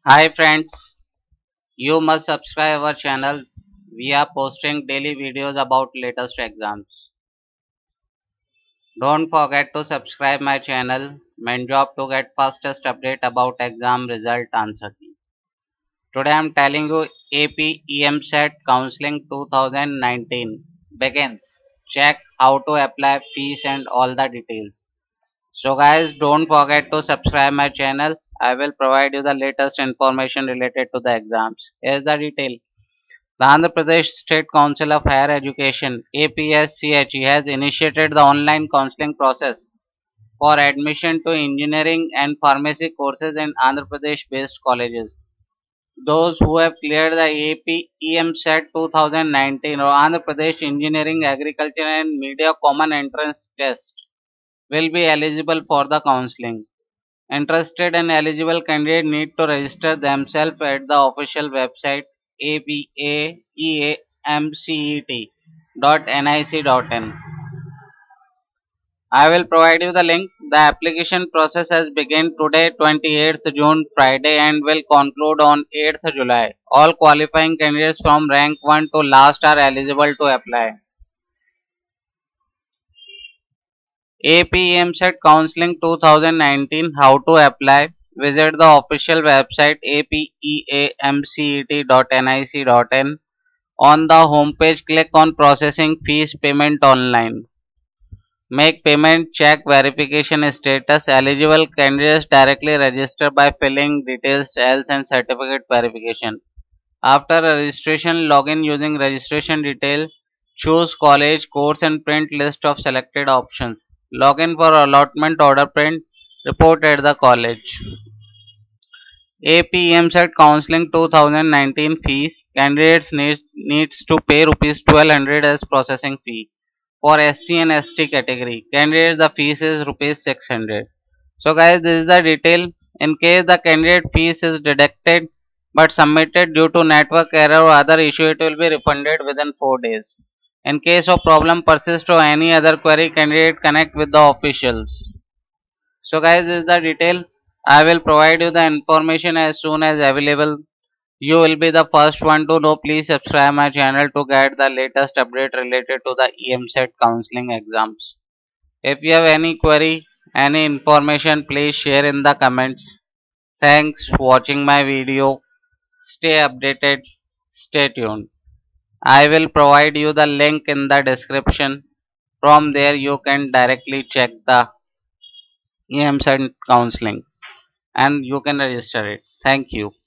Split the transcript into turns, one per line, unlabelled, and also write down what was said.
Hi friends, you must subscribe our channel. We are posting daily videos about latest exams. Don't forget to subscribe my channel. Main job to get fastest update about exam result answer key. Today I am telling you AP EAMCET Counseling 2019 begins. Check how to apply fees and all the details. So guys, don't forget to subscribe my channel. I will provide you the latest information related to the exams. Here's the detail. The Andhra Pradesh State Council of Higher Education (APSCHE) has initiated the online counseling process for admission to engineering and pharmacy courses in Andhra Pradesh based colleges. Those who have cleared the AP EAMCET 2019 or Andhra Pradesh Engineering, Agriculture and Media Common Entrance Test will be eligible for the counseling. Interested and eligible candidates need to register themselves at the official website abaeamcet.nic.in. I will provide you the link. The application process has begun today 28th June Friday and will conclude on 8th July. All qualifying candidates from rank 1 to last are eligible to apply. APEMCET Counseling 2019 How to apply? Visit the official website apeamcet.nic.in. On the homepage, click on Processing Fees Payment Online. Make payment, check verification status. Eligible candidates directly register by filling details else and certificate verification. After registration, log in using registration detail. Choose college, course and print list of selected options. Log in for allotment order print. Report at the college. APEMCET Counseling 2019 fees. Candidates needs to pay rupees 1200 as processing fee. For SC and ST category, candidates the fees is rupees 600. So guys, this is the detail. In case the candidate fees is deducted but submitted due to network error or other issue, it will be refunded within 4 days. In case of problem persist or any other query, candidate connect with the officials. So guys, this is the detail. I will provide you the information as soon as available. You will be the first one to know. Please subscribe my channel to get the latest update related to the EAMCET counseling exams. If you have any query, any information, please share in the comments. Thanks for watching my video. Stay updated. Stay tuned. I will provide you the link in the description. From there you can directly check the EAMCET counseling and you can register it. Thank you.